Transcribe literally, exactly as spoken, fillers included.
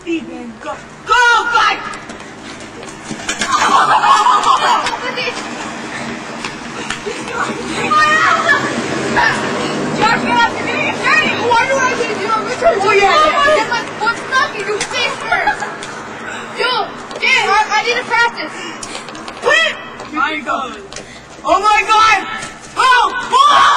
Steven, go. Go, fight! Josh, you have to do your thing! Why do I have to do my turn? Oh, yeah! Get my foot stuck and do face first! Dude, dude, I, I need to practice! Quit! My God! Oh my God! Oh! Oh!